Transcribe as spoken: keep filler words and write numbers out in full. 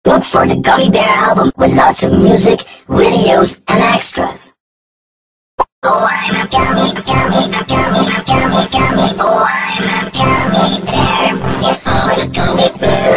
Look for the Gummy Bear album with lots of music, videos, and extras. Oh, I'm a gummy, a gummy, a gummy, a gummy, gummy. Oh, I'm a gummy bear. Yes, I'm a gummy bear.